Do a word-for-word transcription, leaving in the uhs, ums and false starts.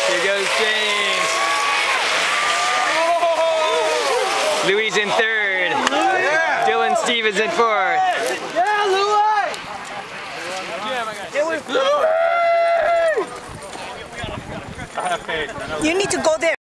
Here goes James. Louis in third. Yeah. Dylan Steve is in fourth. Yeah, Louis! Yeah, my guy. Louis! You need to go there.